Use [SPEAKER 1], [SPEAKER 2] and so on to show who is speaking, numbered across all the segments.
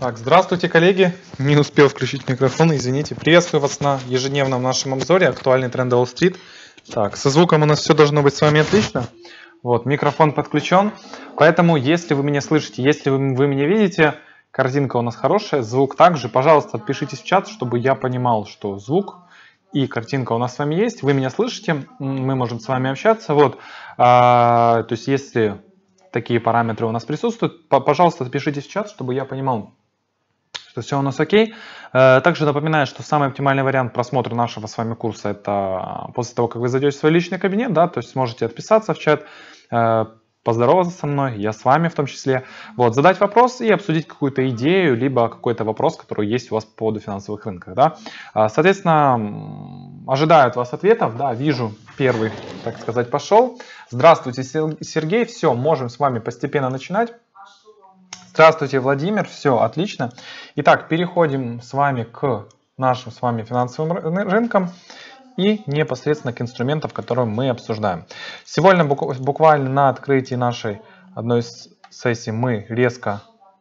[SPEAKER 1] Так, здравствуйте, коллеги. Не успел включить микрофон, извините. Приветствую вас на ежедневном нашем обзоре «Актуальный тренд Уолл-стрит». Так, со звуком у нас все должно быть с вами отлично. Вот, микрофон подключен. Поэтому, если вы меня слышите, если вы меня видите, картинка у нас хорошая, звук также. Пожалуйста, отпишитесь в чат, чтобы я понимал, что звук и картинка у нас с вами есть. Вы меня слышите, мы можем с вами общаться. Вот, то есть, если такие параметры у нас присутствуют, пожалуйста, отпишитесь в чат, чтобы я понимал, что все у нас окей. Также напоминаю, что самый оптимальный вариант просмотра нашего с вами курса — это после того, как вы зайдете в свой личный кабинет, да, то есть сможете отписаться в чат, поздороваться со мной, я с вами в том числе, вот, задать вопрос и обсудить какую-то идею, либо какой-то вопрос, который есть у вас по поводу финансовых рынков, да. Соответственно, ожидаю от вас ответов, да, вижу, первый, так сказать, пошел. Здравствуйте, Сергей, все, можем с вами постепенно начинать. Здравствуйте, Владимир, все, отлично. Итак, переходим с вами к нашим с вами финансовым рынкам и непосредственно к инструментам, которые мы обсуждаем. Сегодня буквально на открытии нашей одной из сессий мы резко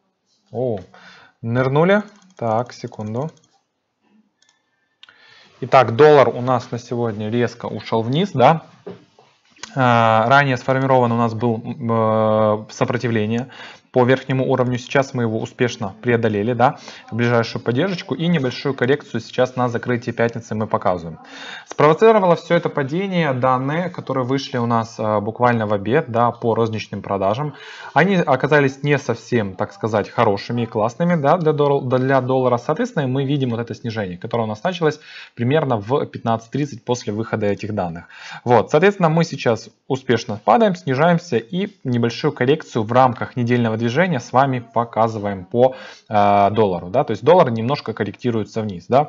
[SPEAKER 1] нырнули. Так, секунду. Итак, доллар у нас на сегодня резко ушел вниз, да. Ранее сформировано у нас было сопротивление по верхнему уровню, сейчас мы его успешно преодолели, да, ближайшую поддержку и небольшую коррекцию сейчас на закрытии пятницы мы показываем. Спровоцировало все это падение данные, которые вышли у нас буквально в обед, да, по розничным продажам. Они оказались не совсем, так сказать, хорошими и классными, да, для доллара. Соответственно, мы видим вот это снижение, которое у нас началось примерно в 15:30 после выхода этих данных. Вот, соответственно, мы сейчас успешно падаем, снижаемся и небольшую коррекцию в рамках недельного движения с вами показываем по доллару, да, то есть доллар немножко корректируется вниз, да,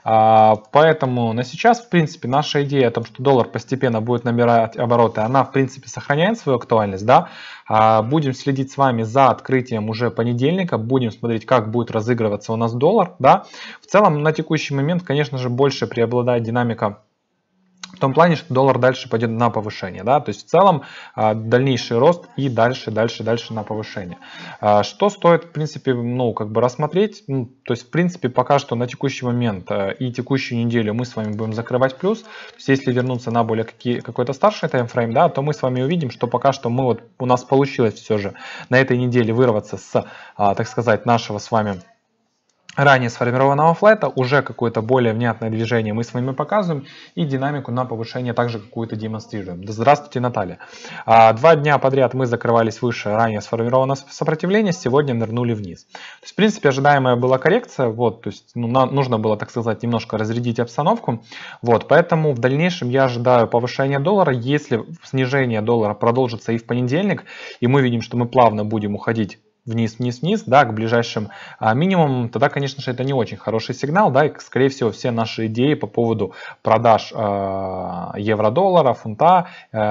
[SPEAKER 1] поэтому на сейчас, в принципе, наша идея о том, что доллар постепенно будет набирать обороты, она, в принципе, сохраняет свою актуальность, да, будем следить с вами за открытием уже понедельника, будем смотреть, как будет разыгрываться у нас доллар, да, в целом на текущий момент, конечно же, больше преобладает динамика в том плане, что доллар дальше пойдет на повышение, да, то есть в целом дальнейший рост и дальше на повышение. Что стоит, в принципе, ну, как бы рассмотреть, ну, то есть, в принципе, пока что на текущий момент и текущую неделю мы с вами будем закрывать плюс, то есть, если вернуться на более какой-то старший таймфрейм, да, то мы с вами увидим, что пока что у нас получилось все же на этой неделе вырваться с, так сказать, нашего с вами ранее сформированного флета, уже какое-то более внятное движение мы с вами показываем и динамику на повышение также какую-то демонстрируем. Здравствуйте, Наталья. 2 дня подряд мы закрывались выше ранее сформированного сопротивления, сегодня нырнули вниз. То есть, в принципе, ожидаемая была коррекция, вот, то есть, нужно было, так сказать, немножко разрядить обстановку, вот, поэтому в дальнейшем я ожидаю повышения доллара. Если снижение доллара продолжится и в понедельник, и мы видим, что мы плавно будем уходить вниз, да, к ближайшим минимумам, тогда, конечно же, это не очень хороший сигнал, да, и, скорее всего, все наши идеи по поводу продаж евро-доллара, фунта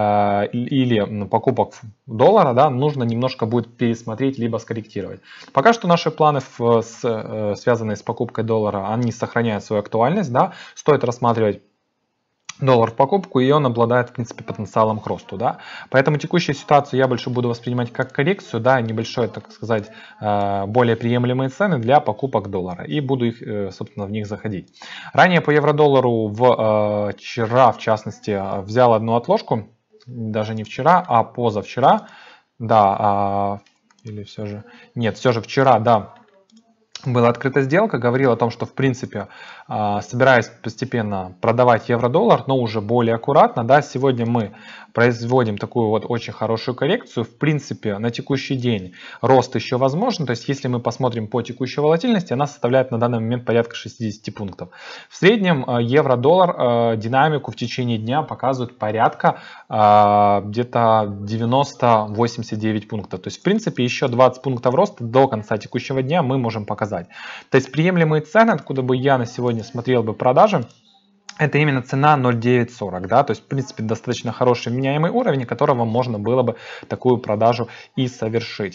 [SPEAKER 1] или покупок доллара, да, нужно немножко будет пересмотреть, либо скорректировать. Пока что наши планы, связанные с покупкой доллара, они сохраняют свою актуальность, да, стоит рассматривать доллар в покупку, и он обладает, в принципе, потенциалом к росту, да. Поэтому текущую ситуацию я больше буду воспринимать как коррекцию, да, небольшой, так сказать, более приемлемые цены для покупок доллара, и буду их, собственно, в них заходить. Ранее по евро-доллару вчера, в частности, взял одну отложку, даже не вчера, а позавчера, да, или все же, нет, все же вчера, да, была открыта сделка, говорил о том, что, в принципе, собираюсь постепенно продавать евро-доллар, но уже более аккуратно, да, сегодня мы производим такую вот очень хорошую коррекцию, в принципе, на текущий день рост еще возможен, то есть, если мы посмотрим по текущей волатильности, она составляет на данный момент порядка 60 пунктов. В среднем евро-доллар динамику в течение дня показывает порядка где-то 90-89 пунктов, то есть, в принципе, еще 20 пунктов роста до конца текущего дня мы можем показать. То есть, приемлемые цены, откуда бы я на сегодня смотрел бы продажи, это именно цена 0,940, да, то есть, в принципе, достаточно хороший меняемый уровень, которого можно было бы такую продажу и совершить.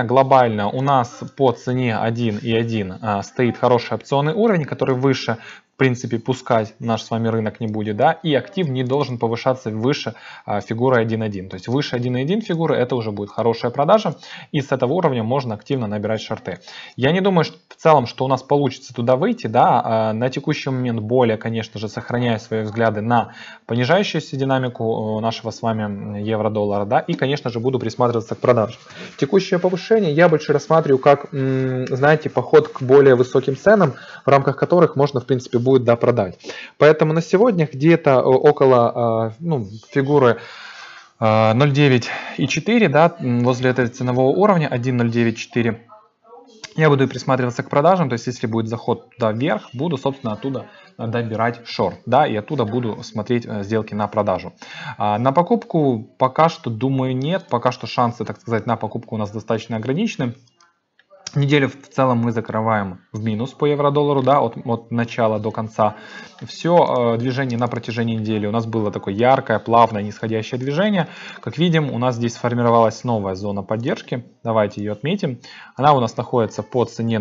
[SPEAKER 1] Глобально у нас по цене 1,1 стоит хороший опционный уровень, который выше в принципе, пускать наш с вами рынок не будет, да, и актив не должен повышаться выше фигуры 1.1. То есть выше 1.1 фигуры это уже будет хорошая продажа, и с этого уровня можно активно набирать шорты. Я не думаю, что в целом, что у нас получится туда выйти, да, на текущий момент более, конечно же, сохраняя свои взгляды на понижающуюся динамику нашего с вами евро-доллара, да, и, конечно же, буду присматриваться к продажам. Текущее повышение я больше рассматриваю как, знаете, поход к более высоким ценам, в рамках которых можно, в принципе, будет, да, продать. Поэтому на сегодня где-то около фигуры 0.9,4, да, возле этого ценового уровня 1.094 я буду присматриваться к продажам, то есть если будет заход туда вверх, буду, собственно, оттуда добирать шорт, да, и оттуда буду смотреть сделки на продажу. На покупку пока что, думаю, нет, пока что шансы, так сказать, на покупку у нас достаточно ограничены. Неделю в целом мы закрываем в минус по евро-доллару, да, от начала до конца. Все движение на протяжении недели у нас было такое яркое, плавное, нисходящее движение. Как видим, у нас здесь сформировалась новая зона поддержки. Давайте ее отметим. Она у нас находится по цене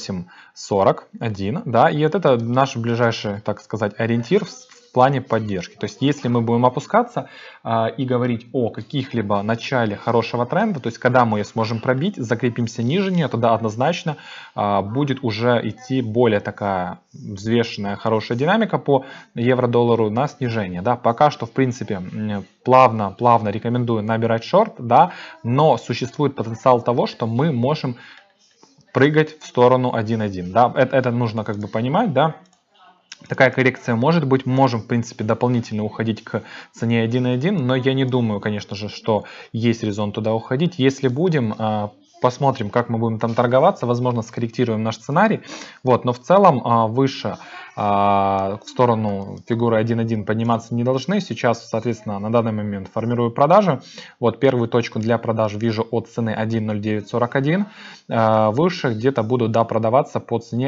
[SPEAKER 1] 0.841, да, и вот это наш ближайший, так сказать, ориентир в плане поддержки. То есть, если мы будем опускаться и говорить о каких-либо начале хорошего тренда, то есть, когда мы ее сможем пробить, закрепимся ниже нее, тогда однозначно будет уже идти более такая взвешенная, хорошая динамика по евро-доллару на снижение. Да. Пока что, в принципе, плавно рекомендую набирать шорт, да, но существует потенциал того, что мы можем прыгать в сторону 1.1. Да. Это нужно как бы понимать, да. Такая коррекция может быть, можем, в принципе, дополнительно уходить к цене 1.1, но я не думаю, конечно же, что есть резон туда уходить. Если будем, посмотрим, как мы будем там торговаться, возможно, скорректируем наш сценарий. Вот, но в целом выше в сторону фигуры 1.1 подниматься не должны. Сейчас, соответственно, на данный момент формирую продажи. Вот первую точку для продаж вижу от цены 1.0941. Выше где-то буду продаваться по цене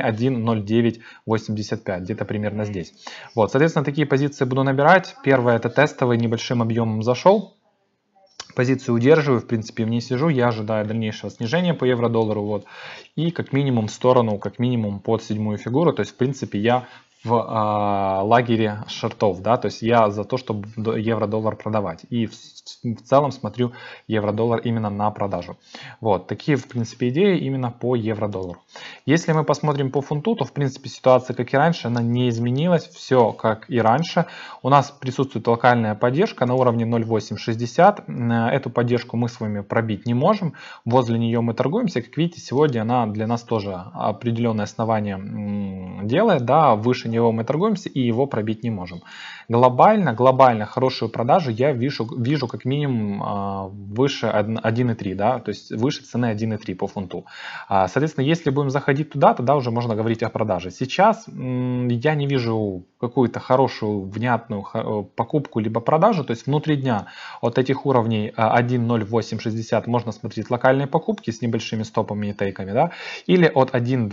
[SPEAKER 1] 1.0985, где-то примерно здесь. Вот, соответственно, такие позиции буду набирать. Первое — это тестовый, небольшим объемом зашел. Позицию удерживаю, в принципе, в ней сижу, я ожидаю дальнейшего снижения по евро-доллару, вот, и как минимум в сторону, как минимум под седьмую фигуру, то есть, в принципе, я в лагере шортов, да, то есть я за то, чтобы евро-доллар продавать, и в целом смотрю евро-доллар именно на продажу. Вот, такие, в принципе, идеи именно по евро-доллару. Если мы посмотрим по фунту, то, в принципе, ситуация, как и раньше, она не изменилась, все как и раньше. У нас присутствует локальная поддержка на уровне 0.860, эту поддержку мы с вами пробить не можем, возле нее мы торгуемся, как видите, сегодня она для нас тоже определенное основание делает, да, выше него мы торгуемся и его пробить не можем. Глобально хорошую продажу я вижу как минимум выше 1.3, да, то есть выше цены 1.3 по фунту. Соответственно, если будем заходить туда, тогда уже можно говорить о продаже. Сейчас я не вижу какую-то хорошую, внятную покупку либо продажу, то есть внутри дня от этих уровней 1.0860 можно смотреть локальные покупки с небольшими стопами и тейками, да, или от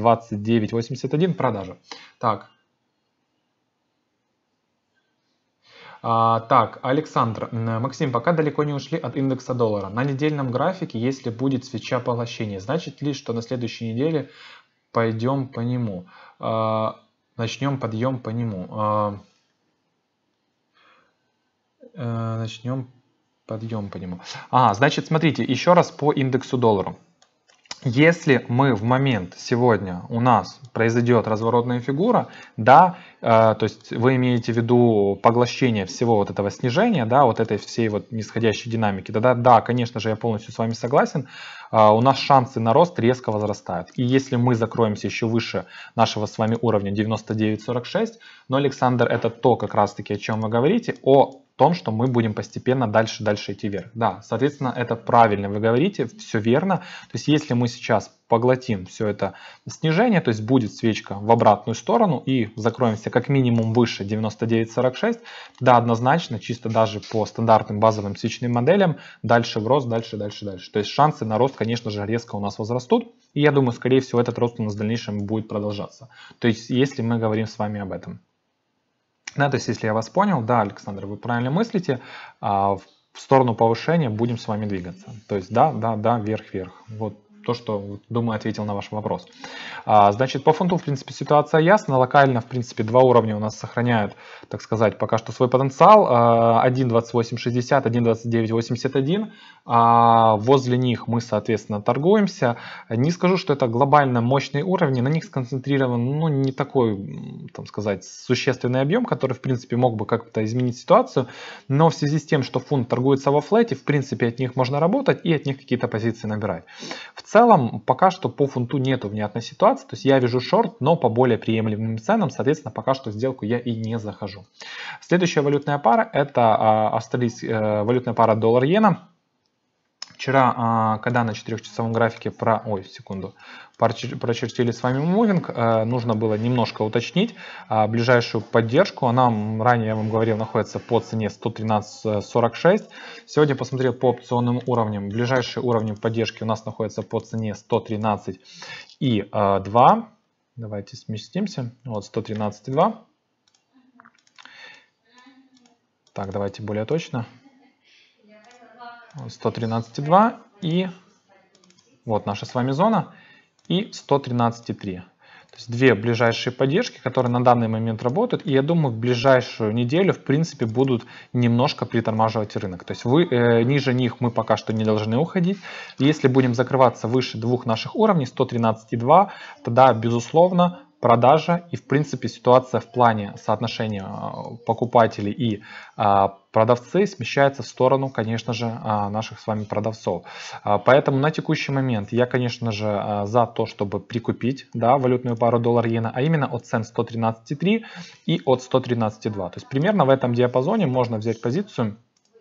[SPEAKER 1] 1.2981 продажа. Так, Александр, Максим, пока далеко не ушли от индекса доллара. На недельном графике, если будет свеча поглощения, значит ли, что на следующей неделе пойдем по нему? Начнем подъем по нему. Начнем подъем по нему. Значит, смотрите, еще раз по индексу доллару. Если мы в момент сегодня у нас произойдет разворотная фигура, да, то есть вы имеете в виду поглощение всего вот этого снижения, да, вот этой всей вот нисходящей динамики, тогда да, конечно же, я полностью с вами согласен, у нас шансы на рост резко возрастают. И если мы закроемся еще выше нашего с вами уровня 99.46, но, Александр, это то как раз таки, о чем вы говорите, о том, что мы будем постепенно дальше идти вверх. Да, соответственно, это правильно вы говорите, все верно. То есть, если мы сейчас поглотим все это снижение, то есть будет свечка в обратную сторону и закроемся как минимум выше 99.46, да, однозначно, чисто даже по стандартным базовым свечным моделям, дальше в рост, дальше. То есть шансы на рост, конечно же, резко у нас возрастут. И я думаю, скорее всего, этот рост у нас в дальнейшем будет продолжаться. То есть, если мы говорим с вами об этом. Да, то есть, если я вас понял, да, Александр, вы правильно мыслите, в сторону повышения будем с вами двигаться. То есть, да, вверх. Вот то, что, думаю, ответил на ваш вопрос. Значит, по фунту, в принципе, ситуация ясна. Локально, в принципе, два уровня у нас сохраняют, так сказать, пока что свой потенциал. 1.2860, 1.2981. Возле них мы, соответственно, торгуемся. Не скажу, что это глобально мощные уровни. На них сконцентрирован, ну, не такой, там сказать, существенный объем, который, в принципе, мог бы как-то изменить ситуацию. Но в связи с тем, что фунт торгуется во флете, в принципе, от них можно работать и от них какие-то позиции набирать. В целом, пока что по фунту нету внятной ситуации. То есть я вижу шорт, но по более приемлемым ценам. Соответственно, пока что в сделку я и не захожу. Следующая валютная пара – это валютная пара доллар-иена. Вчера, когда на 4-часовом графике прочертили с вами мувинг, нужно было немножко уточнить ближайшую поддержку. Она, ранее я вам говорил, находится по цене 113.46. Сегодня посмотрел по опционным уровням. Ближайшие уровни поддержки у нас находятся по цене 113.2. Давайте сместимся. Вот 113.2. Так, давайте более точно. 113.2 и вот наша с вами зона и 113.3. То есть две ближайшие поддержки, которые на данный момент работают, и я думаю, в ближайшую неделю, в принципе, будут немножко притормаживать рынок. То есть ниже них мы пока что не должны уходить. Если будем закрываться выше двух наших уровней, 113.2, тогда, безусловно, продажа и, в принципе, ситуация в плане соотношения покупателей и продавцы смещается в сторону, конечно же, наших с вами продавцов. Поэтому на текущий момент я, конечно же, за то, чтобы прикупить, да, валютную пару доллар-иена, а именно от цен 113.3 и от 113.2. То есть примерно в этом диапазоне можно взять позицию.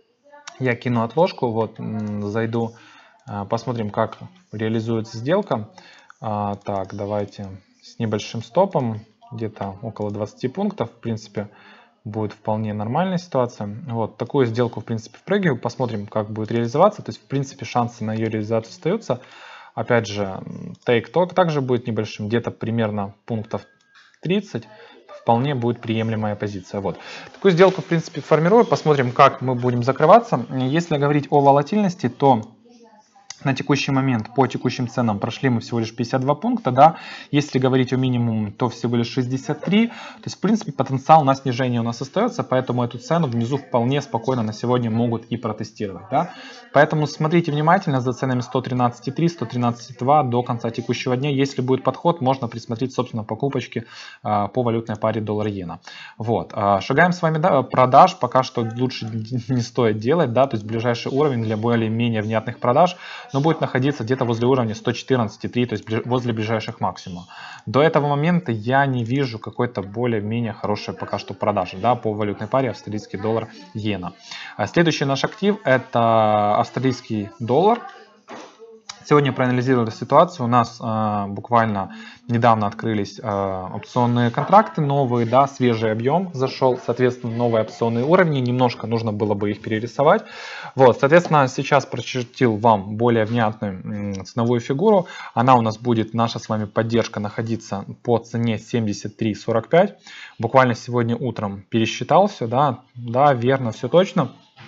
[SPEAKER 1] Я кину отложку, вот зайду, посмотрим, как реализуется сделка. Так, давайте с небольшим стопом, где-то около 20 пунктов, в принципе, будет вполне нормальная ситуация. Вот такую сделку, в принципе, впрыгиваю, посмотрим, как будет реализоваться. То есть, в принципе, шансы на ее реализацию остаются. Опять же, тейк-ток также будет небольшим, где-то примерно пунктов 30. Вполне будет приемлемая позиция. Вот. Такую сделку, в принципе, формирую. Посмотрим, как мы будем закрываться. Если говорить о волатильности, то на текущий момент по текущим ценам прошли мы всего лишь 52 пункта, да. Если говорить о минимуме, то всего лишь 63. То есть, в принципе, потенциал на снижение у нас остается, поэтому эту цену внизу вполне спокойно на сегодня могут и протестировать, да. Поэтому смотрите внимательно за ценами 113.3, 113.2 до конца текущего дня. Если будет подход, можно присмотреть, собственно, покупочки по валютной паре доллар-иена. Вот. Шагаем с вами, да, продаж. Пока что лучше не стоит делать, да, то есть ближайший уровень для более-менее внятных продаж, но будет находиться где-то возле уровня 114.3, то есть возле ближайших максимумов. До этого момента я не вижу какой-то более-менее хорошей пока что продажи, да, по валютной паре австралийский доллар-иена. Следующий наш актив — это австралийский доллар. Сегодня проанализировали ситуацию. У нас буквально недавно открылись опционные контракты новые, да, свежий объем зашел, соответственно, новые опционные уровни. Немножко нужно было бы их перерисовать. Вот, соответственно, сейчас прочертил вам более внятную ценовую фигуру. Она у нас будет, наша с вами поддержка, находиться по цене 73.45. Буквально сегодня утром пересчитал все, да, верно, все точно.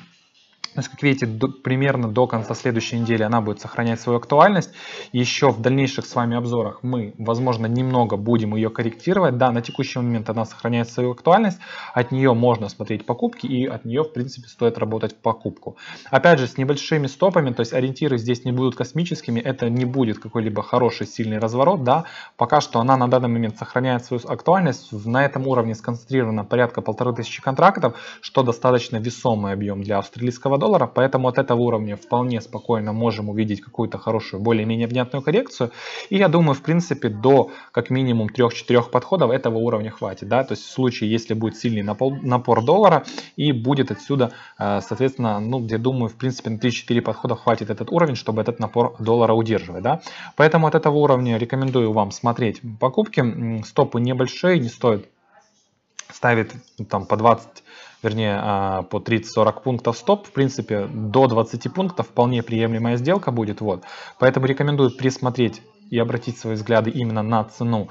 [SPEAKER 1] То есть, как видите, примерно до конца следующей недели она будет сохранять свою актуальность. Еще в дальнейших с вами обзорах мы, возможно, немного будем ее корректировать. Да, на текущий момент она сохраняет свою актуальность. От нее можно смотреть покупки и от нее, в принципе, стоит работать в покупку. Опять же, с небольшими стопами, то есть ориентиры здесь не будут космическими. Это не будет какой-либо хороший, сильный разворот. Да. Пока что она на данный момент сохраняет свою актуальность. На этом уровне сконцентрировано порядка 1500 контрактов, что достаточно весомый объем для австралийского доллара. Поэтому от этого уровня вполне спокойно можем увидеть какую-то хорошую, более-менее внятную коррекцию. И я думаю, в принципе, до как минимум 3-4 подходов этого уровня хватит. Да? То есть в случае, если будет сильный напор доллара и будет отсюда, соответственно, ну, где думаю, в принципе, на 3-4 подхода хватит этот уровень, чтобы этот напор доллара удерживать. Да? Поэтому от этого уровня рекомендую вам смотреть покупки. Стопы небольшие, не стоит ставить там по 20, вернее, по 30-40 пунктов стоп. В принципе, до 20 пунктов вполне приемлемая сделка будет. Вот. Поэтому рекомендую присмотреть и обратить свои взгляды именно на цену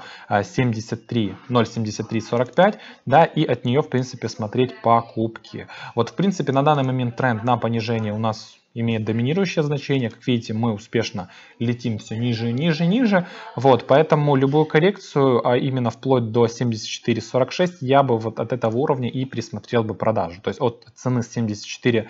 [SPEAKER 1] 0.7345, да, и от нее, в принципе, смотреть покупки. Вот, в принципе, на данный момент тренд на понижение у нас имеет доминирующее значение. Как видите, мы успешно летим все ниже, ниже, ниже. Вот, поэтому любую коррекцию, а именно вплоть до 74.46, я бы вот от этого уровня и присмотрел бы продажу. То есть от цены 74.48,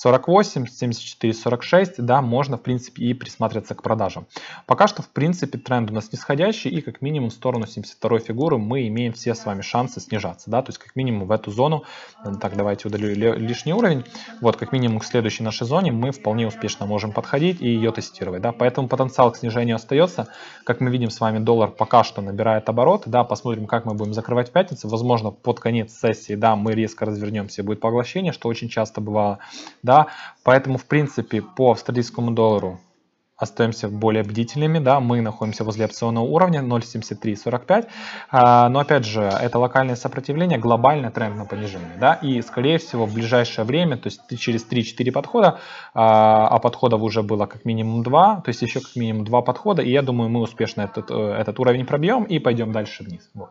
[SPEAKER 1] 74.46, да, можно, в принципе, и присматриваться к продажам. Пока что, в принципе, тренд у нас нисходящий, и как минимум в сторону 72 фигуры мы имеем все с вами шансы снижаться, да, то есть как минимум в эту зону. Так, давайте удалю лишний уровень. Вот, как минимум к следующей нашей зоне мы вполне успешно можем подходить и ее тестировать, да, поэтому потенциал к снижению остается. Как мы видим с вами, доллар пока что набирает обороты, да, посмотрим, как мы будем закрывать в пятницу. Возможно, под конец сессии, да, мы резко развернемся, будет поглощение, что очень часто бывало, да, поэтому, в принципе, по австралийскому доллару остаемся более бдительными, да, мы находимся возле опционного уровня 0.7345, но опять же, это локальное сопротивление, глобальный тренд на понижение, да, и скорее всего в ближайшее время, то есть через 3-4 подхода, а подходов уже было как минимум 2, то есть еще как минимум 2 подхода, и я думаю, мы успешно этот уровень пробьем и пойдем дальше вниз, вот.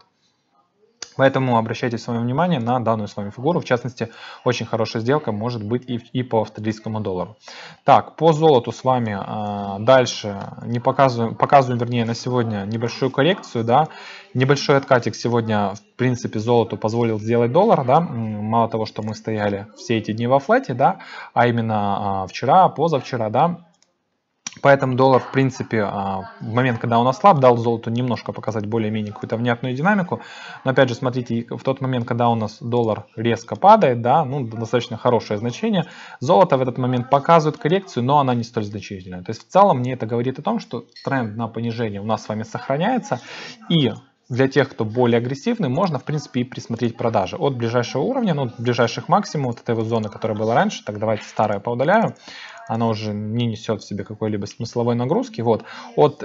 [SPEAKER 1] Поэтому обращайте свое внимание на данную с вами фигуру. В частности, очень хорошая сделка может быть и по австралийскому доллару. Так, по золоту с вами дальше не показываем, вернее, на сегодня небольшую коррекцию, да. Небольшой откатик сегодня, в принципе, золоту позволил сделать доллар, да. Мало того, что мы стояли все эти дни во флете, да, а именно вчера, позавчера, да. Поэтому доллар, в принципе, в момент, когда он ослаб, дал золоту немножко показать более-менее какую-то внятную динамику. Но опять же, смотрите, в тот момент, когда у нас доллар резко падает, да, ну, достаточно хорошее значение, золото в этот момент показывает коррекцию, но она не столь значительная. То есть в целом мне это говорит о том, что тренд на понижение у нас с вами сохраняется. И для тех, кто более агрессивный, можно, в принципе, и присмотреть продажи от ближайшего уровня, ну, ближайших максимумов, вот этой вот зоны, которая была раньше. Так, давайте старое поудаляю. Она уже не несет в себе какой-либо смысловой нагрузки. Вот, от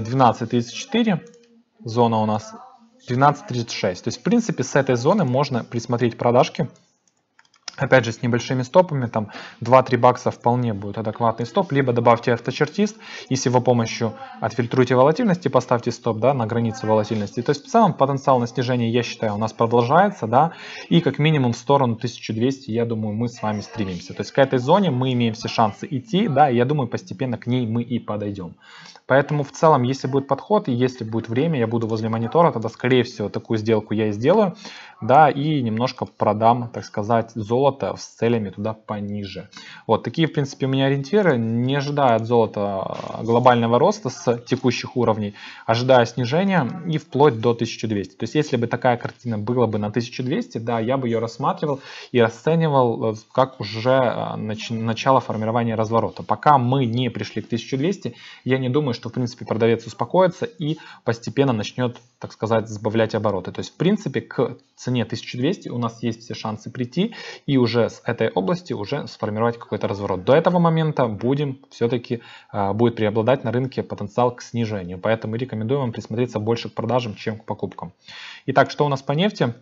[SPEAKER 1] 12.34 зона у нас 12.36. То есть, в принципе, с этой зоны можно присмотреть продажки. Опять же, с небольшими стопами, там 2-3 бакса вполне будет адекватный стоп, либо добавьте авточертист и с его помощью отфильтруйте волатильность и поставьте стоп, да, на границе волатильности. То есть в целом потенциал на снижение, я считаю, у нас продолжается, да, и как минимум в сторону 1200, я думаю, мы с вами стремимся. То есть к этой зоне мы имеем все шансы идти, да, и я думаю, постепенно к ней мы и подойдем. Поэтому в целом, если будет подход и если будет время, я буду возле монитора, тогда скорее всего такую сделку я и сделаю, да, и немножко продам, так сказать, золото с целями туда пониже. Вот такие, в принципе, у меня ориентиры. Не ожидая от золота глобального роста с текущих уровней, ожидая снижения и вплоть до 1200. То есть если бы такая картина была бы на 1200, да, я бы ее рассматривал и расценивал как уже начало формирования разворота. Пока мы не пришли к 1200, я не думаю, что в принципе продавец успокоится и постепенно начнет, так сказать, сбавлять обороты. То есть в принципе к цене 1200 у нас есть все шансы прийти и уже с этой области уже сформировать какой-то разворот. До этого момента все-таки будет преобладать на рынке потенциал к снижению. Поэтому рекомендую вам присмотреться больше к продажам, чем к покупкам. Итак, что у нас по нефти?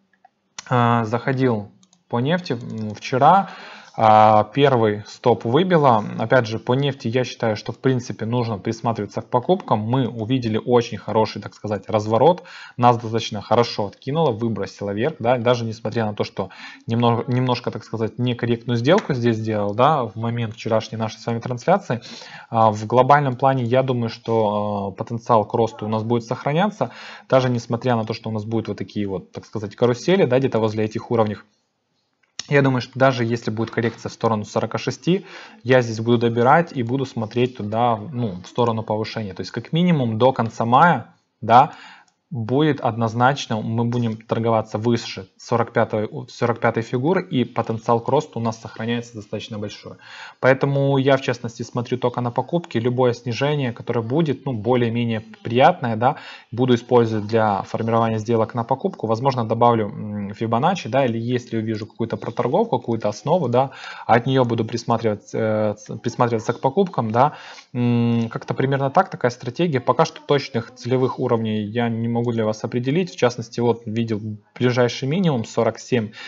[SPEAKER 1] Заходил по нефти вчера. Первый стоп выбило. Опять же, по нефти я считаю, что в принципе нужно присматриваться к покупкам. Мы увидели очень хороший, так сказать, разворот. Нас достаточно хорошо откинуло, выбросило вверх. Да? Даже несмотря на то, что немножко, так сказать, некорректную сделку здесь сделал, да, в момент вчерашней нашей с вами трансляции. В глобальном плане я думаю, что потенциал к росту у нас будет сохраняться. Даже несмотря на то, что у нас будут вот такие вот, так сказать, карусели, да, где-то возле этих уровней. Я думаю, что даже если будет коррекция в сторону 46, я здесь буду добирать и буду смотреть туда, ну, в сторону повышения. То есть как минимум до конца мая, да, будет однозначно, мы будем торговаться выше 45-й фигуры, и потенциал к росту у нас сохраняется достаточно большой. Поэтому я в частности смотрю только на покупки. Любое снижение, которое будет, ну, более-менее приятное, да, буду использовать для формирования сделок на покупку. Возможно, добавлю Fibonacci, да, или если увижу какую-то проторговку, какую-то основу, да, от нее буду присматриваться к покупкам, да. Как-то примерно так, такая стратегия. Пока что точных целевых уровней я не могу для вас определить. В частности, вот видел ближайший минимум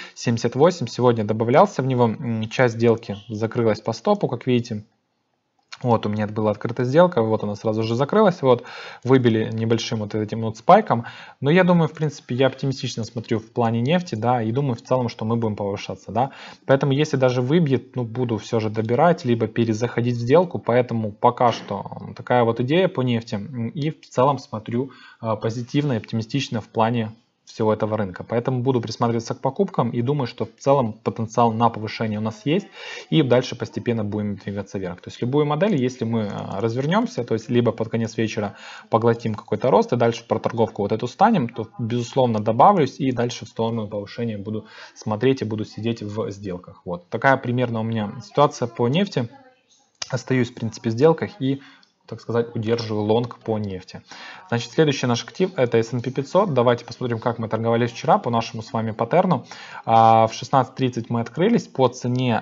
[SPEAKER 1] 47.78. Сегодня добавлялся в него. Часть сделки закрылась по стопу, как видите. Вот у меня была открыта сделка, вот она сразу же закрылась, вот выбили небольшим вот этим вот спайком. Но я думаю, в принципе, я оптимистично смотрю в плане нефти, да, и думаю в целом, что мы будем повышаться, да. Поэтому если даже выбьет, ну, буду все же добирать, либо перезаходить в сделку, поэтому пока что такая вот идея по нефти. И в целом смотрю позитивно и оптимистично в плане всего этого рынка. Поэтому буду присматриваться к покупкам и думаю, что в целом потенциал на повышение у нас есть. И дальше постепенно будем двигаться вверх. То есть любую модель, если мы развернемся, то есть либо под конец вечера поглотим какой-то рост и дальше про торговку вот эту станем, то безусловно добавлюсь и дальше в сторону повышения буду смотреть и буду сидеть в сделках. Вот такая примерно у меня ситуация по нефти. Остаюсь в принципе в сделках и, так сказать, удерживаю лонг по нефти. Значит, следующий наш актив это S&P 500. Давайте посмотрим, как мы торговались вчера по нашему с вами паттерну. В 16:30 мы открылись по цене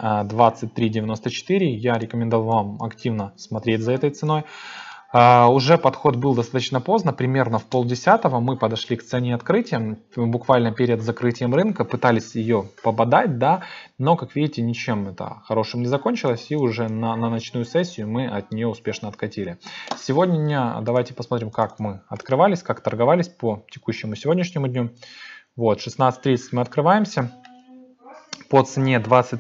[SPEAKER 1] 23.94. Я рекомендовал вам активно смотреть за этой ценой. Уже подход был достаточно поздно, примерно в 9:30 мы подошли к цене открытия, буквально перед закрытием рынка, пытались ее пободать, да, но, как видите, ничем это хорошим не закончилось, и уже на ночную сессию мы от нее успешно откатили. Сегодня давайте посмотрим, как мы открывались, как торговались по текущему сегодняшнему дню. Вот, 16:30 мы открываемся по цене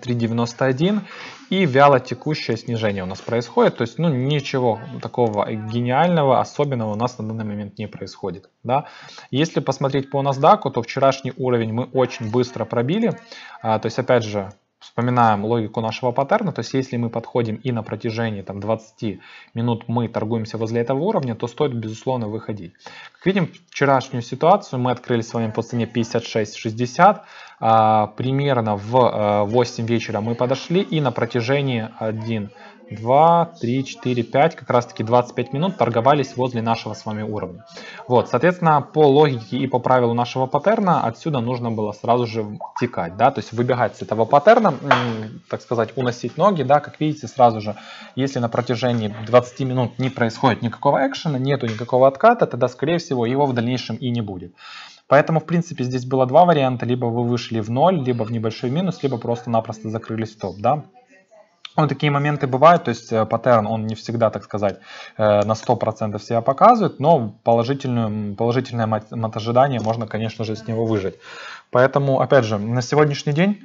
[SPEAKER 1] 23.91 и вяло текущее снижение у нас происходит. То есть, ну, ничего такого гениального, особенного у нас на данный момент не происходит. Да? Если посмотреть по NASDAQ, то вчерашний уровень мы очень быстро пробили. То есть, опять же, вспоминаем логику нашего паттерна, то есть если мы подходим и на протяжении 20 минут мы торгуемся возле этого уровня, то стоит безусловно выходить. Как видим, вчерашнюю ситуацию мы открыли с вами по цене 56.60, примерно в 8 вечера мы подошли и на протяжении 1, 2, 3, 4, 5, как раз таки 25 минут торговались возле нашего с вами уровня. Вот, соответственно, по логике и по правилу нашего паттерна отсюда нужно было сразу же текать, да, то есть выбегать с этого паттерна, так сказать, уносить ноги, да, как видите, сразу же, если на протяжении 20 минут не происходит никакого экшена, нету никакого отката, тогда, скорее всего, его в дальнейшем и не будет. Поэтому, в принципе, здесь было два варианта, либо вы вышли в ноль, либо в небольшой минус, либо просто-напросто закрылись в топ, да. Вот такие моменты бывают, то есть паттерн, он не всегда, так сказать, на 100% себя показывает, но положительное ожидание можно, конечно же, с него выжать. Поэтому, опять же, на сегодняшний день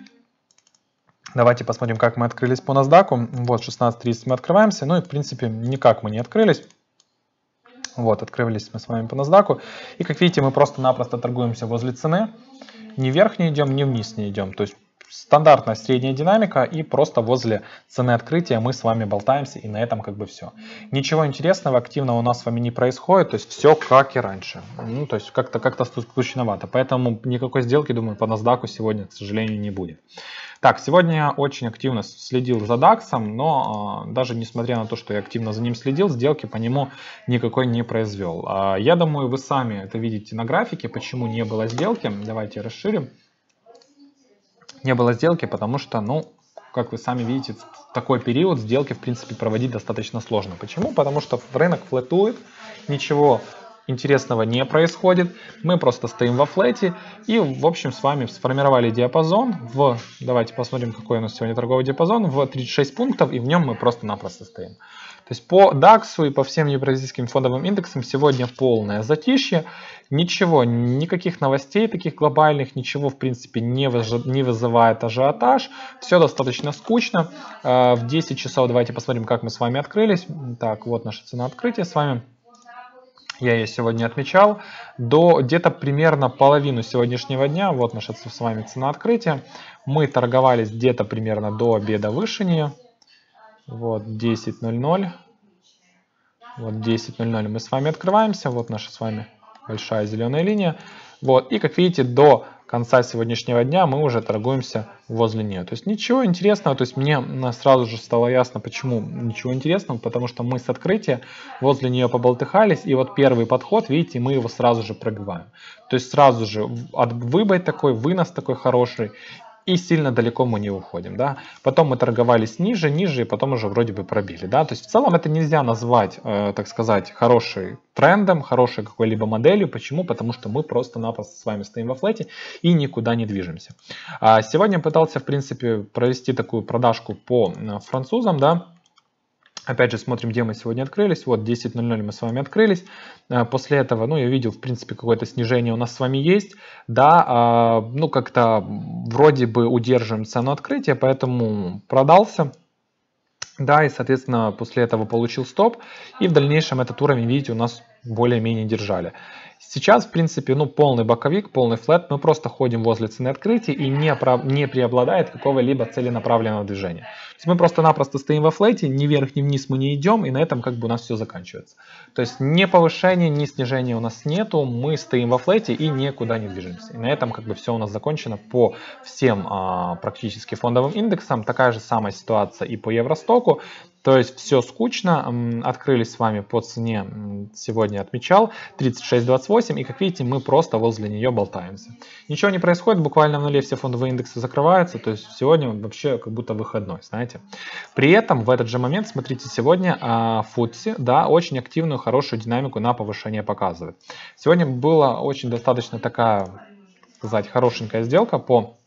[SPEAKER 1] давайте посмотрим, как мы открылись по NASDAQ. Вот, 16:30 мы открываемся, ну и, в принципе, никак мы не открылись. Вот, открылись мы с вами по NASDAQ. И, как видите, мы просто-напросто торгуемся возле цены. Ни вверх не идем, ни вниз не идем. То есть стандартная средняя динамика, и просто возле цены открытия мы с вами болтаемся, и на этом как бы все. Ничего интересного, активного у нас с вами не происходит, то есть все как и раньше. Ну, то есть как-то скучновато. Поэтому никакой сделки, думаю, по NASDAQ сегодня, к сожалению, не будет. Так, сегодня я очень активно следил за DAX, но даже несмотря на то, что я активно за ним следил, сделки по нему никакой не произвел. Я думаю, вы сами это видите на графике, почему не было сделки. Давайте расширим. Не было сделки, потому что, ну, как вы сами видите, в такой период сделки, в принципе, проводить достаточно сложно. Почему? Потому что рынок флетует, ничего интересного не происходит. Мы просто стоим во флете и, в общем, с вами сформировали диапазон давайте посмотрим, какой у нас сегодня торговый диапазон, в 36 пунктов, и в нем мы просто-напросто стоим. То есть по DAX и по всем евразийским фондовым индексам сегодня полное затишье. Ничего, никаких новостей таких глобальных, ничего в принципе не вызывает ажиотаж. Все достаточно скучно. В 10 часов давайте посмотрим, как мы с вами открылись. Так, вот наша цена открытия с вами. Я ее сегодня отмечал. До где-то примерно половину сегодняшнего дня, вот наша с вами цена открытия. Мы торговались где-то примерно до обеда выше нее. Вот 10:00. Вот 10:00 мы с вами открываемся. Вот наша с вами большая зеленая линия. Вот. И как видите, до конца сегодняшнего дня мы уже торгуемся возле нее. То есть ничего интересного. То есть мне сразу же стало ясно, почему ничего интересного. Потому что мы с открытия возле нее поболтыхались. И вот первый подход, видите, мы его сразу же пробиваем. То есть сразу же выбой такой, вынос такой хороший. И сильно далеко мы не уходим, да. Потом мы торговались ниже, и потом уже вроде бы пробили, да. То есть в целом это нельзя назвать, так сказать, хорошим трендом, хорошей какой-либо моделью. Почему? Потому что мы просто-напросто с вами стоим во флете и никуда не движемся. Сегодня пытался, в принципе, провести такую продажку по французам, да. Опять же, смотрим, где мы сегодня открылись. Вот 10:00 мы с вами открылись. После этого, ну, я видел, в принципе, какое-то снижение у нас с вами есть. Да, ну, как-то вроде бы удерживаем цену открытия, поэтому продался. Да, и, соответственно, после этого получил стоп. И в дальнейшем этот уровень, видите, у нас более-менее держали. Сейчас, в принципе, ну, полный боковик, полный флэт. Мы просто ходим возле цены открытия и не преобладает какого-либо целенаправленного движения. То есть мы просто-напросто стоим во флете, ни вверх, ни вниз мы не идем, и на этом как бы у нас все заканчивается. То есть ни повышения, ни снижения у нас нету, мы стоим во флете и никуда не движемся. И на этом как бы все у нас закончено по всем практически фондовым индексам. Такая же самая ситуация и по Евростоку. То есть все скучно, открылись с вами по цене, сегодня отмечал, 36.28, и как видите, мы просто возле нее болтаемся. Ничего не происходит, буквально в нуле все фондовые индексы закрываются, то есть сегодня вообще как будто выходной, знаете. При этом в этот же момент, смотрите, сегодня FTSE, да, очень активную, хорошую динамику на повышение показывает. Сегодня была очень достаточно такая, сказать, хорошенькая сделка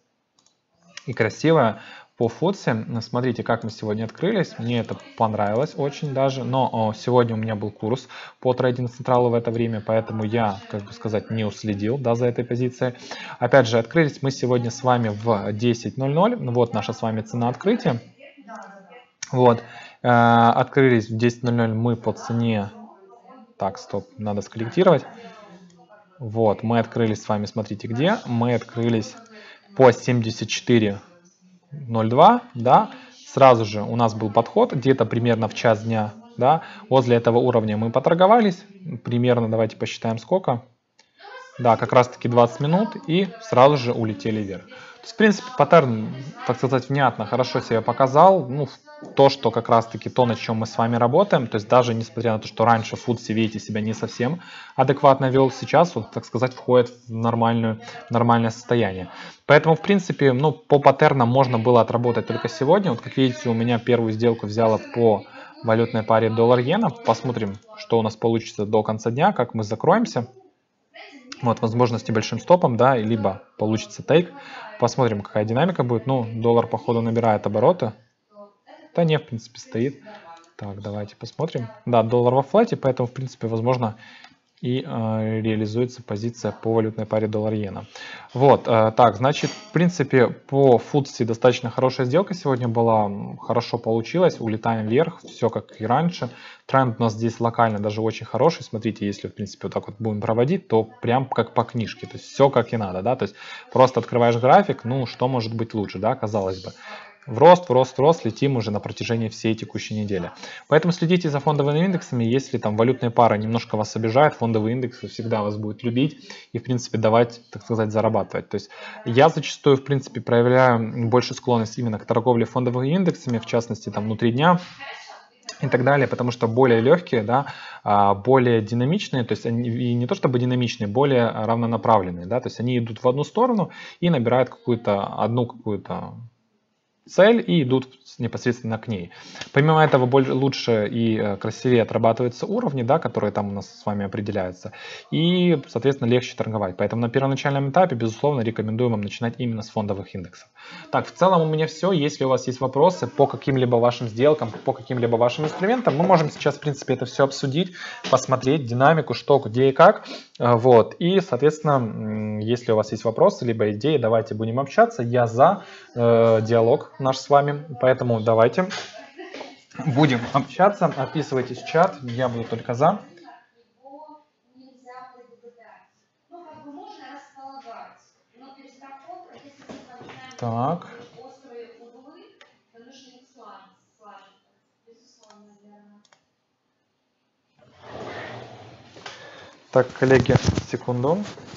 [SPEAKER 1] и красивая. По FTSE, смотрите, как мы сегодня открылись, мне это понравилось очень даже, но сегодня у меня был курс по трейдинг централу в это время, поэтому я, как бы сказать, не уследил, да, за этой позицией. Опять же, открылись мы сегодня с вами в 10:00, вот наша с вами цена открытия, вот, открылись в 10:00 мы по цене, так, стоп, надо скорректировать, вот, мы открылись с вами, смотрите где, мы открылись по 74.02, да, сразу же у нас был подход где-то примерно в час дня, да, возле этого уровня мы поторговались, примерно, давайте посчитаем сколько, да, как раз таки 20 минут и сразу же улетели вверх. То есть, в принципе, паттерн, так сказать, внятно, хорошо себя показал, ну, то, что как раз таки то, на чем мы с вами работаем, то есть даже несмотря на то, что раньше FTSE, видите, себя не совсем адекватно вел, сейчас, вот, так сказать, входит в нормальное состояние. Поэтому, в принципе, ну, по паттернам можно было отработать только сегодня. Вот, как видите, у меня первую сделку взяла по валютной паре доллар-иена. Посмотрим, что у нас получится до конца дня, как мы закроемся. Вот, возможно, с небольшим стопом, да, либо получится тейк. Посмотрим, какая динамика будет. Ну, доллар, походу, набирает обороты. Да не, в принципе, стоит. Так, давайте посмотрим. Да, доллар во флате, поэтому, в принципе, возможно, и реализуется позиция по валютной паре доллар-иена. Вот, так, значит, в принципе, по FTSE достаточно хорошая сделка сегодня была, хорошо получилось, улетаем вверх, все как и раньше. Тренд у нас здесь локально даже очень хороший, смотрите, если, в принципе, вот так вот будем проводить, то прям как по книжке, то есть все как и надо, да, то есть просто открываешь график, ну, что может быть лучше, да, казалось бы. В рост, летим уже на протяжении всей текущей недели. Поэтому следите за фондовыми индексами. Если там валютные пары немножко вас обижают, фондовые индексы всегда вас будут любить и, в принципе, давать, так сказать, зарабатывать. То есть я зачастую, в принципе, проявляю больше склонность именно к торговле фондовыми индексами, в частности, там внутри дня и так далее, потому что более легкие, да, более динамичные, то есть они, и не то чтобы динамичные, более равнонаправленные, да, то есть они идут в одну сторону и набирают одну какую-то цель и идут непосредственно к ней. Помимо этого лучше и красивее отрабатываются уровни, да, которые там у нас с вами определяются, и, соответственно, легче торговать. Поэтому на первоначальном этапе, безусловно, рекомендуем вам начинать именно с фондовых индексов. Так, в целом у меня все. Если у вас есть вопросы по каким-либо вашим сделкам, по каким-либо вашим инструментам, мы можем сейчас, в принципе, это все обсудить, посмотреть динамику, что, где и как. Вот. И, соответственно, если у вас есть вопросы, либо идеи, давайте будем общаться. Я за диалог наш с вами, поэтому давайте будем общаться, отписывайтесь в чат, я буду только за. Так. Так, коллеги, секунду.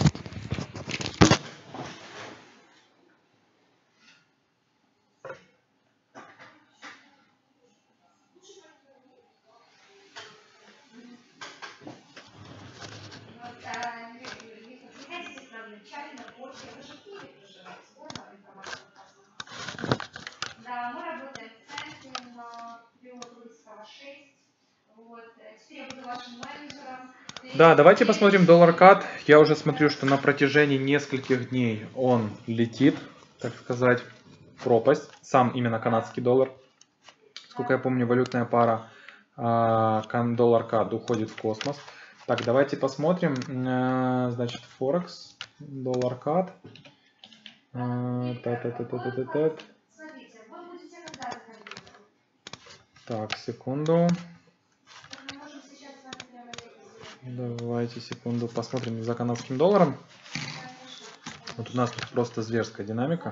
[SPEAKER 1] Да, давайте посмотрим доллар кат. Я уже смотрю, что на протяжении нескольких дней он летит, так сказать, в пропасть. Сам именно канадский доллар. Сколько я помню, валютная пара доллар CAD уходит в космос. Так, давайте посмотрим, значит, Форекс, доллар CAD. Так, секунду. Давайте секунду посмотрим за канадским долларом. Вот у нас тут просто зверская динамика.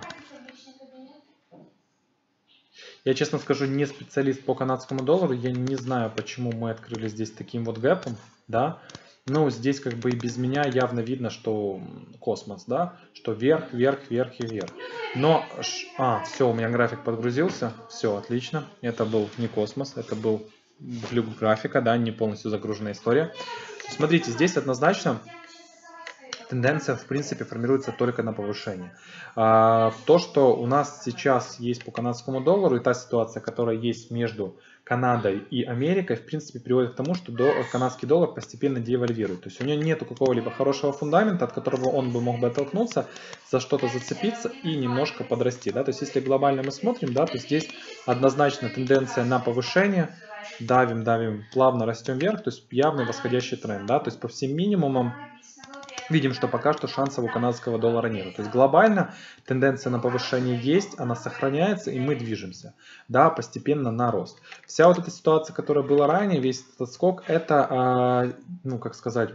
[SPEAKER 1] Я, честно скажу, не специалист по канадскому доллару. Я не знаю, почему мы открыли здесь таким вот гэпом, да. Но здесь как бы и без меня явно видно, что космос, да, что вверх, вверх, вверх и вверх. Но, все, у меня график подгрузился, все, отлично. Это был не космос, это был глюк графика, да, не полностью загруженная история. Смотрите, здесь однозначно тенденция, в принципе, формируется только на повышение. То, что у нас сейчас есть по канадскому доллару, и та ситуация, которая есть между Канадой и Америкой, в принципе, приводит к тому, что канадский доллар постепенно девальвирует. То есть у него нет какого-либо хорошего фундамента, от которого он бы мог бы оттолкнуться, за что-то зацепиться и немножко подрасти. Да? То есть если глобально мы смотрим, да, то здесь однозначно тенденция на повышение. Давим, плавно растем вверх, то есть явный восходящий тренд. Да? То есть по всем минимумам видим, что пока что шансов у канадского доллара нет. То есть глобально тенденция на повышение есть, она сохраняется, и мы движемся, да, постепенно на рост. Вся вот эта ситуация, которая была ранее, весь этот скок, это, ну, как сказать,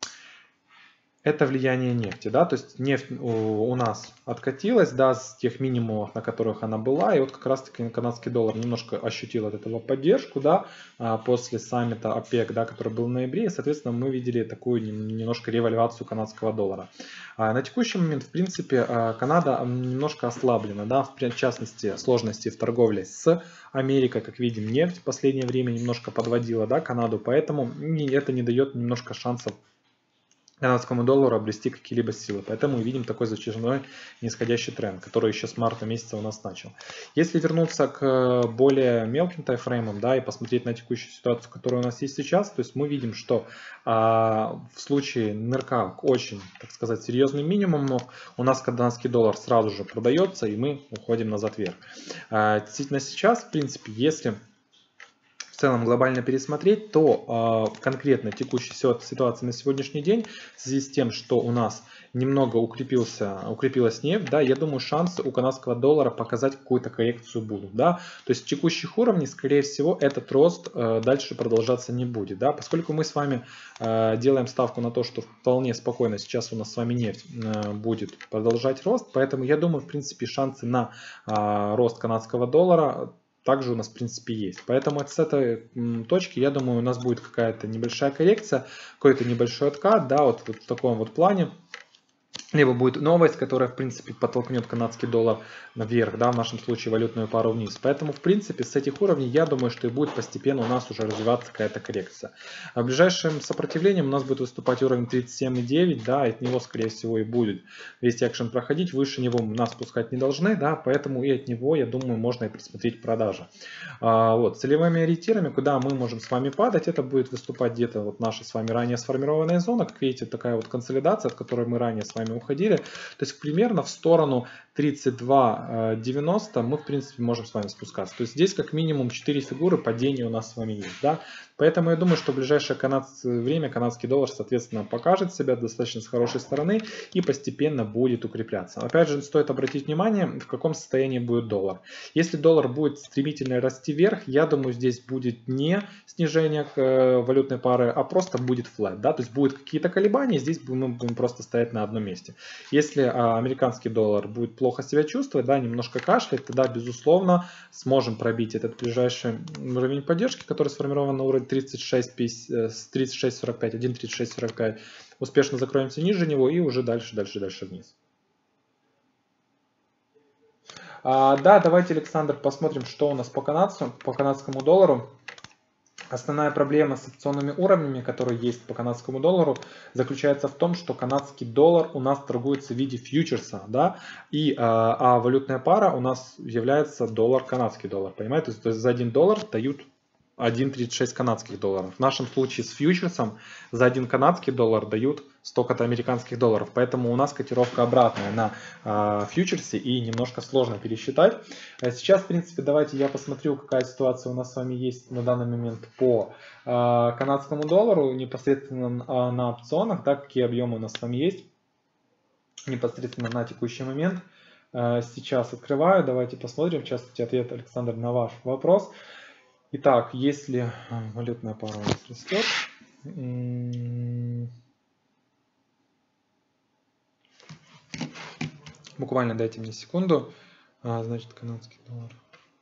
[SPEAKER 1] это влияние нефти, да, то есть нефть у нас откатилась, да, с тех минимумов, на которых она была, и вот как раз-таки канадский доллар немножко ощутил от этого поддержку, да, после саммита ОПЕК, да, который был в ноябре, и, соответственно, мы видели такую немножко ревальвацию канадского доллара. На текущий момент, в принципе, Канада немножко ослаблена, да, в частности, сложности в торговле с Америкой, как видим, нефть в последнее время немножко подводила, да, Канаду, поэтому это не дает немножко шансов канадскому доллару обрести какие-либо силы. Поэтому мы видим такой затяжной нисходящий тренд, который еще с марта месяца у нас начал. Если вернуться к более мелким таймфреймам, да, и посмотреть на текущую ситуацию, которая у нас есть сейчас, то есть мы видим, что в случае нырка к очень, так сказать, серьезным минимумам, у нас канадский доллар сразу же продается, и мы уходим назад вверх. Действительно сейчас, в принципе, если в целом глобально пересмотреть, то конкретно текущая ситуация на сегодняшний день, в связи с тем, что у нас немного укрепилась нефть, да, я думаю, шансы у канадского доллара показать какую-то коррекцию будут, да, то есть текущих уровней, скорее всего, этот рост дальше продолжаться не будет, да, поскольку мы с вами делаем ставку на то, что вполне спокойно сейчас у нас с вами нефть будет продолжать рост, поэтому я думаю, в принципе, шансы на рост канадского доллара также у нас, в принципе, есть. Поэтому с этой точки, я думаю, у нас будет какая-то небольшая коррекция, какой-то небольшой откат, да, вот в таком вот плане. Либо будет новость, которая, в принципе, подтолкнет канадский доллар наверх, да, в нашем случае валютную пару вниз. Поэтому, в принципе, с этих уровней, я думаю, что и будет постепенно у нас уже развиваться какая-то коррекция. А ближайшим сопротивлением у нас будет выступать уровень 37,9, да, от него, скорее всего, и будет весь экшен проходить. Выше него нас спускать не должны, да, поэтому и от него, я думаю, можно и присмотреть продажи. Вот, целевыми ориентирами, куда мы можем с вами падать, это будет выступать где-то вот наша с вами ранее сформированная зона. Как видите, такая вот консолидация, от которой мы ранее с вами уходили. То есть примерно в сторону 32.90 мы, в принципе, можем с вами спускаться. То есть здесь как минимум 4 фигуры падения у нас с вами есть. Да? Поэтому я думаю, что в ближайшее время канадский доллар, соответственно, покажет себя достаточно с хорошей стороны и постепенно будет укрепляться. Опять же, стоит обратить внимание, в каком состоянии будет доллар. Если доллар будет стремительно расти вверх, я думаю, здесь будет не снижение валютной пары, а просто будет флэт. Да? То есть будут какие-то колебания, здесь мы будем просто стоять на одном месте. Если американский доллар будет плохо себя чувствовать, да, немножко кашлять, тогда, безусловно, сможем пробить этот ближайший уровень поддержки, который сформирован на уровне 36.45, 1.3645. Успешно закроемся ниже него и уже дальше вниз. Да, давайте, Александр, посмотрим, что у нас по канадскому доллару. Основная проблема с опционными уровнями, которые есть по канадскому доллару, заключается в том, что канадский доллар у нас торгуется в виде фьючерса, да, а валютная пара у нас является доллар-канадский доллар, понимаете? То есть за $1 дают 1,36 канадских долларов. В нашем случае с фьючерсом за 1 канадский доллар дают столько-то американских долларов. Поэтому у нас котировка обратная на фьючерсе и немножко сложно пересчитать. Сейчас, в принципе, давайте я посмотрю, какая ситуация у нас с вами есть на данный момент по канадскому доллару, непосредственно на опционах, да, какие объемы у нас с вами есть непосредственно на текущий момент. Сейчас открываю, давайте посмотрим, в частности, ответ, Александр, на ваш вопрос. Итак, если валютная пара у нас растет, буквально дайте мне секунду, значит, канадский доллар.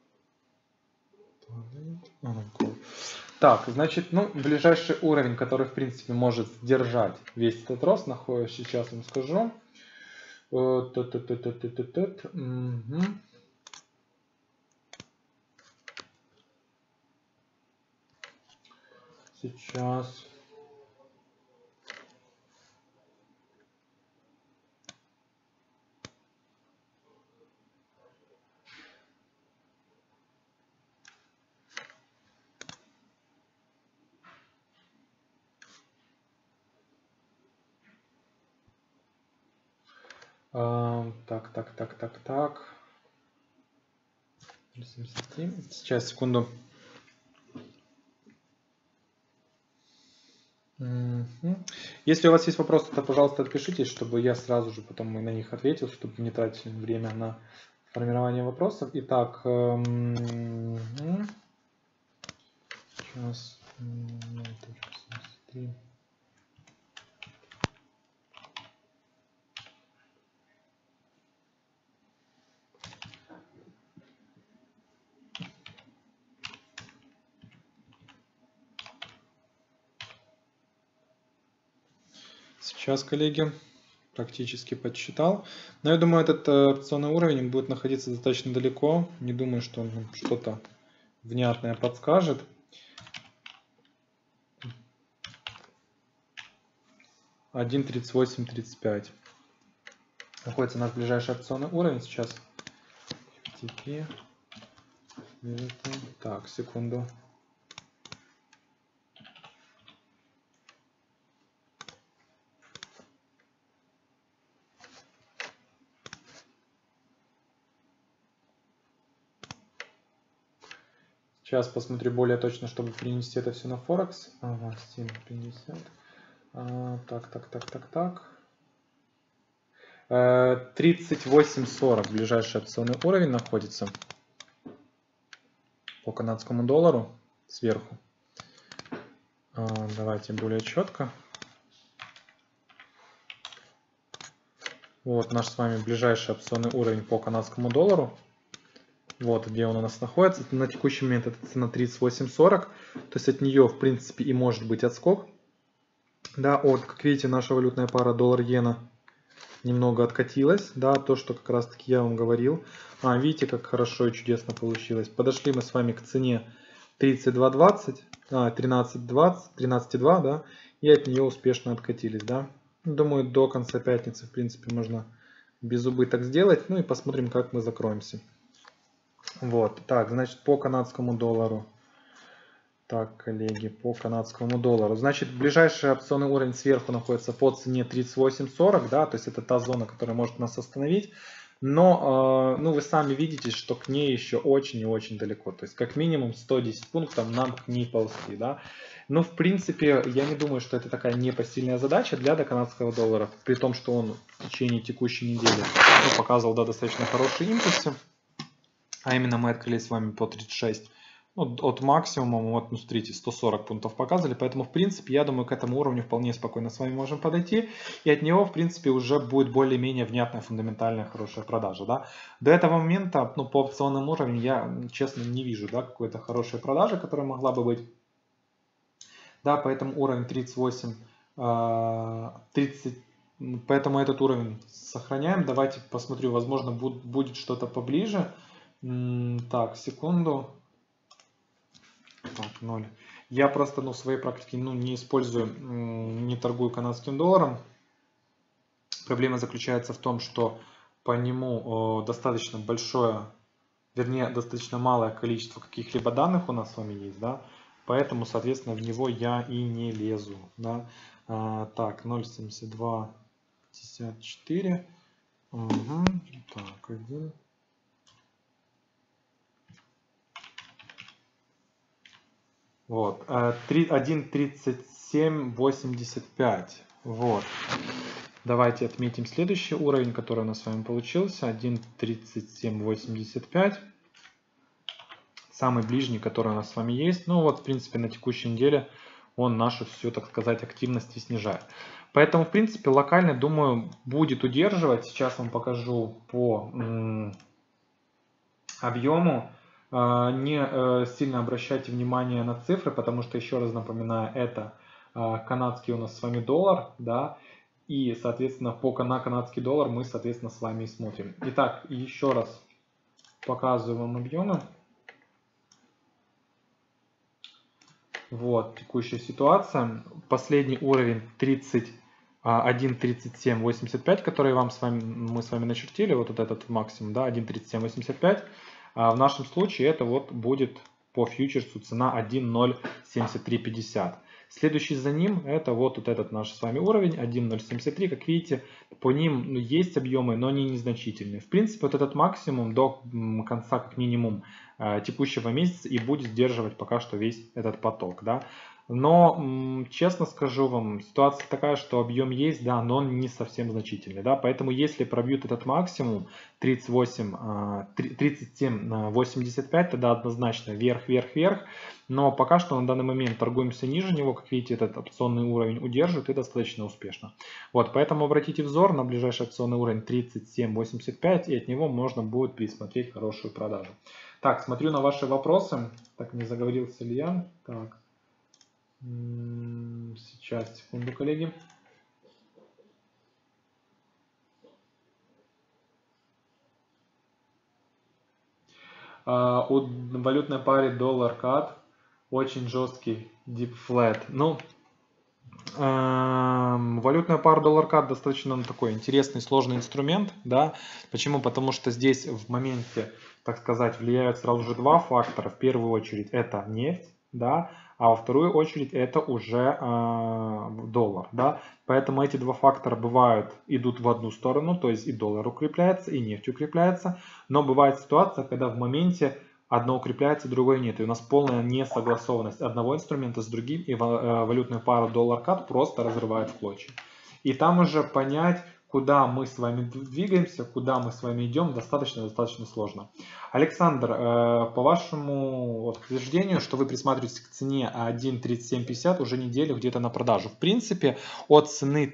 [SPEAKER 1] Так, значит, ну, ближайший уровень, который, в принципе, может сдержать весь этот рост, находится, сейчас вам скажу. Сейчас. Так. 73. Сейчас, секунду. Если у вас есть вопросы, то, пожалуйста, отпишитесь, чтобы я сразу же потом на них ответил, чтобы не тратить время на формирование вопросов. Итак, сейчас 0.73. Сейчас, коллеги, практически подсчитал. Но я думаю, этот опционный уровень будет находиться достаточно далеко. Не думаю, что он что-то внятное подскажет. $1.3835 находится наш ближайший опционный уровень сейчас. Так, секунду. Сейчас посмотрю более точно, чтобы перенести это все на Форекс. Ага, Steam 50. Так. 38.40 ближайший опционный уровень находится по канадскому доллару сверху. Давайте более четко. Вот наш с вами ближайший опционный уровень по канадскому доллару. Вот где он у нас находится. На текущий момент это цена 38.40. То есть от нее, в принципе, и может быть отскок. Да, вот, как видите, наша валютная пара доллар-иена немного откатилась. Да, то, что как раз таки я вам говорил. Видите, как хорошо и чудесно получилось. Подошли мы с вами к цене 32.20, 13.2, да, и от нее успешно откатились, да. Думаю, до конца пятницы, в принципе, можно без убыток сделать. Ну и посмотрим, как мы закроемся. Вот, так, значит, по канадскому доллару. Так, коллеги, по канадскому доллару. Значит, ближайший опционный уровень сверху находится по цене 38.40, да, то есть это та зона, которая может нас остановить. Но, ну, вы сами видите, что к ней еще очень и очень далеко. То есть, как минимум 110 пунктов нам к ней ползти, да. Но, в принципе, я не думаю, что это такая непосильная задача для канадского доллара. При том, что он в течение текущей недели показывал, да, достаточно хорошие импульсы. А именно мы открылись с вами по 36. Ну, от максимума, вот, ну, смотрите, 140 пунктов показывали. Поэтому, в принципе, я думаю, к этому уровню вполне спокойно с вами можем подойти. И от него, в принципе, уже будет более-менее внятная, фундаментальная, хорошая продажа. Да? До этого момента, ну, по опционным уровням я, честно, не вижу, да, какой-то хорошей продажи, которая могла бы быть. Да, поэтому уровень 38, 30, поэтому этот уровень сохраняем. Давайте посмотрю, возможно, будет что-то поближе. Так, секунду. Так, 0. Я просто, ну, в своей практике, ну, не использую, не торгую канадским долларом. Проблема заключается в том, что по нему достаточно большое, вернее, достаточно малое количество каких-либо данных у нас с вами есть, да. поэтому, соответственно, в него я и не лезу. Да? Так, 0,7254. Угу. Так, 1. Вот, 1.3785. Вот. Давайте отметим следующий уровень, который у нас с вами получился. 1.3785. Самый ближний, который у нас с вами есть. Ну вот, в принципе, на текущей неделе он нашу всю, так сказать, активность и снижает. Поэтому, в принципе, локально, думаю, будет удерживать. Сейчас вам покажу по объему. Не сильно обращайте внимание на цифры, потому что, еще раз напоминаю, это канадский у нас с вами доллар, да, и, соответственно, на канадский доллар мы, соответственно, с вами и смотрим. Итак, еще раз показываю вам объемы. Вот текущая ситуация. Последний уровень 1.3785, который мы с вами начертили, вот этот максимум, да, 1.3785. В нашем случае это вот будет по фьючерсу цена 1.07350. Следующий за ним это вот этот наш с вами уровень 1.073. Как видите, по ним есть объемы, но они незначительные. В принципе, вот этот максимум до конца как минимум текущего месяца и будет сдерживать пока что весь этот поток. Да? Но, честно скажу вам, ситуация такая, что объем есть, да, но он не совсем значительный. Да? Поэтому если пробьют этот максимум 37.85, тогда однозначно вверх, вверх, вверх. Но пока что на данный момент торгуемся ниже него. Как видите, этот опционный уровень удерживает и достаточно успешно. Вот, поэтому обратите взор на ближайший опционный уровень 37.85, и от него можно будет присмотреть хорошую продажу. Так, смотрю на ваши вопросы. Так, не заговорился ли я? Так. Сейчас, секунду, коллеги. У валютной паре доллар-кат очень жесткий deep flat. Ну, валютная пара доллар-кат достаточно такой интересный, сложный инструмент. Да? Почему? Потому что здесь в моменте, так сказать, влияют сразу же два фактора. В первую очередь это нефть, да? А во вторую очередь это уже доллар. Да? Поэтому эти два фактора идут в одну сторону, то есть и доллар укрепляется, и нефть укрепляется. Но бывает ситуация, когда в моменте одно укрепляется, другое нет. И у нас полная несогласованность одного инструмента с другим, и валютную пару доллар-кат просто разрывает в клочья. И там уже понять, куда мы с вами двигаемся, куда мы с вами идем, достаточно сложно. Александр, по вашему утверждению, что вы присматриваетесь к цене 1.3750 уже неделю где-то на продажу. В принципе, от цены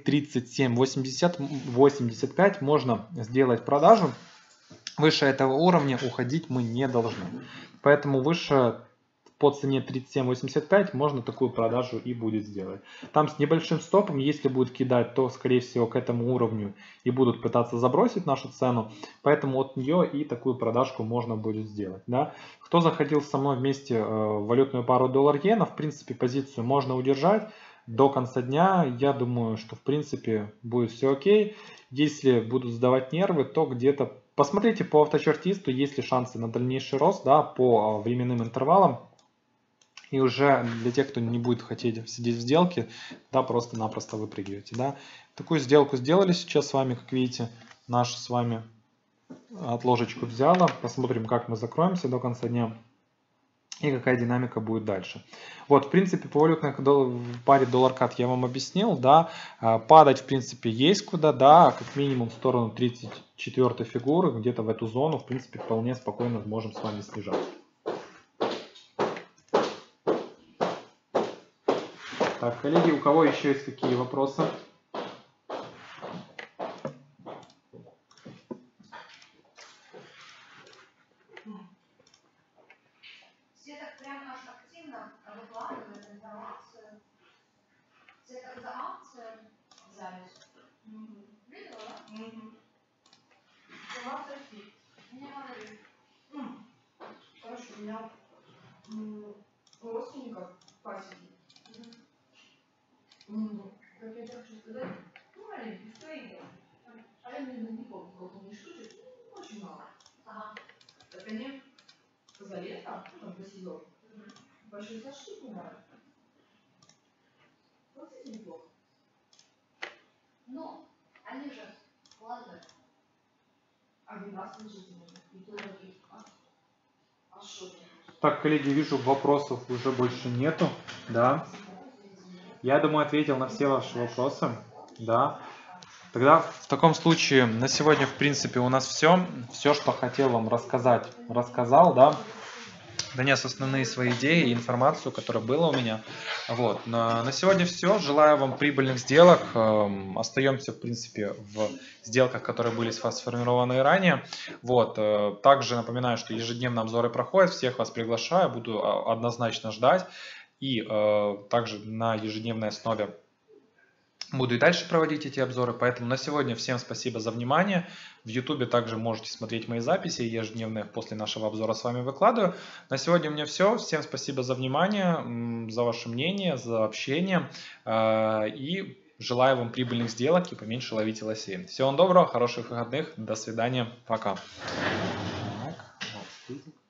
[SPEAKER 1] 37.85 можно сделать продажу. Выше этого уровня уходить мы не должны. Поэтому выше по цене 37.85 можно такую продажу и будет сделать. Там с небольшим стопом, если будет кидать, то скорее всего к этому уровню и будут пытаться забросить нашу цену. Поэтому от нее и такую продажку можно будет сделать. Да? Кто заходил со мной вместе в валютную пару доллар-иена, в принципе позицию можно удержать до конца дня. Я думаю, что в принципе будет все окей. Если будут сдавать нервы, то где-то посмотрите по авточартисту, есть ли шансы на дальнейший рост, да, по временным интервалам. И уже для тех, кто не будет хотеть сидеть в сделке, да, просто-напросто выпрыгиваете. Да. Такую сделку сделали сейчас с вами, как видите, наша с вами отложечку взяла. Посмотрим, как мы закроемся до конца дня и какая динамика будет дальше. Вот, в принципе, по валютной паре доллар-кат я вам объяснил, да, падать, в принципе, есть куда, да, как минимум в сторону 34-й фигуры, где-то в эту зону, в принципе, вполне спокойно можем с вами снижать. Так, коллеги, у кого еще есть какие вопросы?
[SPEAKER 2] Света прям аж активно выкладывает информацию. Света за акцию взялись. Видела? Сама фит. Не говори.
[SPEAKER 3] Хорошо, у меня у родственников пасеки. Как я тебе хочу сказать, По 60 штук бывает. Вот это неплохо.
[SPEAKER 2] Ну, они же вкладывают.
[SPEAKER 3] А выбрасывать же можно. И то, и то. А что ты?
[SPEAKER 1] Так, коллеги, вижу, вопросов уже больше нету. Да. Я думаю, ответил на все ваши вопросы. Да. Тогда в таком случае на сегодня, в принципе, у нас все. Все, что хотел вам рассказать, рассказал, да. Донес основные свои идеи и информацию, которая была у меня. Вот. На сегодня все. Желаю вам прибыльных сделок. Остаемся, в принципе, в сделках, которые были сформированы ранее. Вот. Также напоминаю, что ежедневно обзоры проходят. Всех вас приглашаю. Буду однозначно ждать. И также на ежедневной основе буду и дальше проводить эти обзоры, поэтому на сегодня всем спасибо за внимание. В YouTube также можете смотреть мои записи, ежедневные после нашего обзора с вами выкладываю. На сегодня у меня все. Всем спасибо за внимание, за ваше мнение, за общение. И желаю вам прибыльных сделок и поменьше ловите лосей. Всего вам доброго, хороших выходных, до свидания, пока. Так, вот,